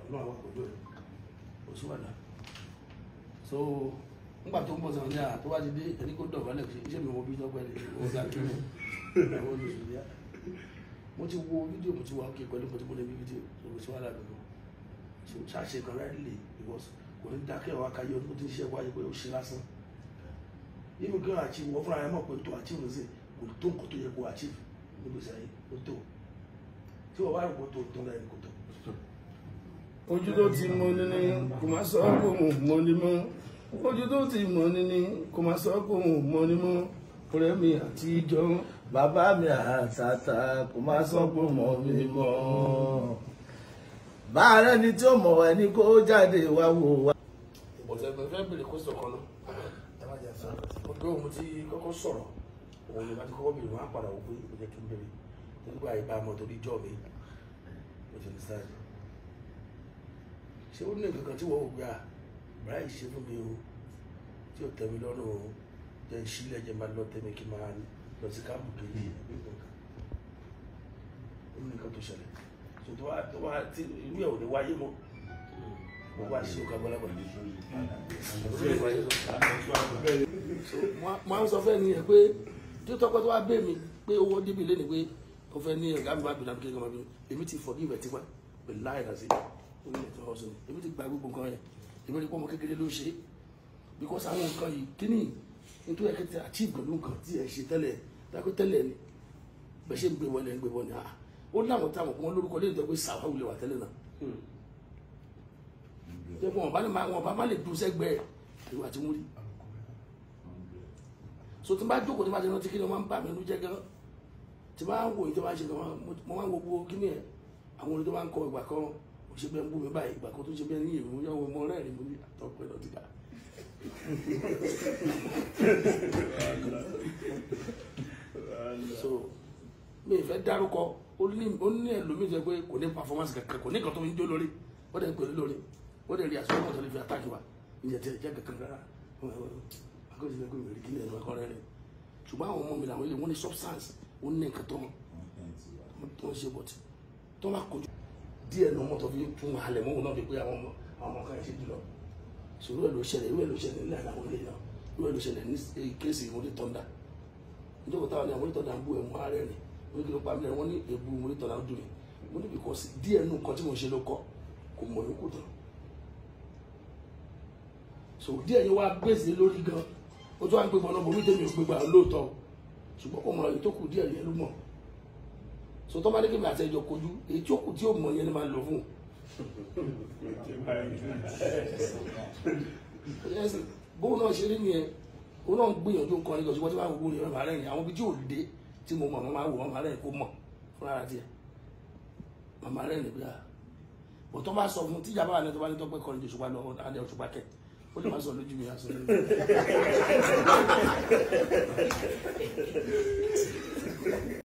ọlọ́run àwọn àpòjọ ẹ̀ Osupa so nígbà tó ń bọ̀ sọ̀rọ̀ ní à tó bá ti dé ẹni kó dọ̀bálẹ̀ iṣẹ́ mi wọ bí tọ́pẹ́ ní ọ̀gá kí ni àwọn olùsùn yá mo ti wo fídíò mo ti wá òkè pẹ̀lú mo ti mọ́lẹ̀ bí fídíò so kò sí wàhálà mi lọ so ṣàṣe kan rẹ̀ lè because kò ní dákẹ́ ọ̀wá káyé ọdún tó ti ń ṣiṣẹ́ wáyé pé ó ṣe lásán yíyí kí wọ́n achieve wọ́n fúnra rẹ̀ mọ̀ pé tó achieve ní sè kò tó nǹkan tó yẹ kó achieve níbi ìsàyè ó tó tí wọ́n bá rò pé tó tó náà ní kò tó. ojú tó ti mọ níní kò má sọ kó mọ ní mọ́ ojú tó ti mọ níní kò má sọ kó mọ ní mọ́ ọ̀rẹ́ mi àtijọ́ bàbá mi àtàtà kò má sọ kó mọ mi mọ́ bàárẹ̀ ni tí ó mọ̀ ẹni kó jáde wá wò wá. ọ̀sẹ̀ tó fẹ́ bèrè kó sọ̀kan náà ọjọ́ òun ti kọ́kọ́ sọ̀rọ̀ òun ni wọ́n ti kọ́kọ́ bèrè wọ́n á padà wò pé ó jẹ́ kí n bèrè nígbà ìbá ọmọ torí jọ́ mi ó ti ní sáàjì ṣé ó ní nǹkan tí wọ́n ò gbé à báyìí ṣe fún mi o tí ò tẹ́ mi lọ́rùn o jẹ́ ìṣílẹ̀ jẹ́ máa lọ tẹ́mi kí n máa lọ sí káàmù kejì ó ní nǹkan tó ṣẹlẹ̀ tó wá tí irú ẹ̀ ò ní wáyé mọ́ mo wá ṣe òkà bọ́lábọ̀ máa ń sọ fẹ́ ni ẹ̀ pé tí ó tọ́pẹ́ tó wá bẹ́ẹ̀ mi pé owó débi lé ni pé ó fẹ́ ní ọ̀gá mi bá bìnrin àbíkẹ́ ọmọ mi èmi ti forgive ẹ̀ tipa pẹ̀lú láì rà sí orílẹ̀ tó ọ̀sùn èmi ti gba gbogbo nǹkan rẹ̀ èmi rí pọ́ ọmọ kékeré ló ṣe because àwọn nǹkan yìí kíní nítorí ẹ̀kẹ́ ti achieve pẹ̀lú nǹkan tí ẹ̀ ṣe tẹ́lẹ̀ dákó tẹ́lẹ̀ ni bẹ́ẹ̀ ṣe ń gbé wọlé ń gbé wọlé ó láwọn táwọn kan lórúkọ lè jẹ́ pé sàwáwù lè wà tẹ́lẹ̀ náà jẹ́ pé wọn bá má lè dùn sẹ́gbẹ̀ẹ́ ìwà tí wọ́n rí so tí n bá jókòó tí n bá ti rántí kí ni wọ́n máa ń bà mí nínú jẹ́ gan tí n bá ń wò yìí tí wọ́n máa ń ṣe gan mo máa ń wo gbogbo kí ni ẹ̀ àwọn orin tó máa ń kọ ìgbà kan kò ṣe bẹ́ẹ̀ ń bú mi báyìí ìgbà kan tó ṣe bẹ́ẹ̀ ní èmi mo yọ ọmọ rẹ̀ ni mo ní àtọ́pẹ́ lọ ti dà so mi ì fẹ́ dárúkọ ó ní ẹlòmíì jẹ́ pé kò ní performance kankan kò ní kan tó ń jó lórí ó dẹ̀ ń pèlú lórí ó dẹ̀ rí àsọ́nà tó lè fi àtàkì wa ìyẹn tẹ̀ jẹ́ kankan rárá akọ́sí lẹ́kọ̀ọ́ ìwé kí ni ẹ̀rọ ẹ̀kọ́ rẹ̀ ṣùgbọ́n àwọn ọmọ mi làwọn ilé wọn ní substance ó ní nǹkan tó ń ṣe bọ̀tì tó máa kojú díẹ̀ ní ọmọ tó fi tún halẹ̀ mọ́ òun náà fi pé àwọn ọmọ kan ṣe jùlọ ṣòro ẹ̀ ló ṣẹlẹ̀ ìwé ló ṣẹlẹ̀ ní àwọn ilé náà ìwé ló ṣẹlẹ̀ ní kéèsì ìwọlé tọ́ndà nítorí táwọn ní àwọn ìtọ́ndà ń bú ẹ̀mú ààrẹ rẹ̀ wọ́n kí ló pa mílẹ̀ wọ́n ní èbú ìwọlé tọ́ndà ń dùn mí mo ní bìkọ́ sí díẹ̀ nù kan tí mo ṣe ló kọ́ kò mọ̀ yókù tán so díẹ̀ yẹn wá gbèsè lórí gan ó tó wá ń pè mọ́ lọ́mọ orí tèmi ò gbégbá lóòótọ́ ṣùgbọ́n kò mọ̀ èyí tó kù díẹ̀ yẹn ló mọ̀ so tó bá dé kí mi àti ẹjọ́ kojú èyí tí ó kù tí ó mọ̀ yẹn ni máa lọ fún bóun náà ṣe rí nìyẹn òun náà ń gbìyànjú nǹkan nígbà ṣùgbọ́n tí wọ́n á gbogbo rẹ̀ máa rẹ̀ àwọn ibi tí ò dé tí mo mọ̀ máa wò wọ́n máa rẹ̀ kó mọ̀ fúnra ara tiẹ̀ màmá rẹ̀ nígbà bọ̀ tó bá sọ fún tíjà bá wà ní tó bá ní tọ́pẹ́ kọrin jù ṣùgbọ́n lọ́wọ́ adé Òṣùpá kẹ̀ ó lè má sọ lójú mi àṣọ lójú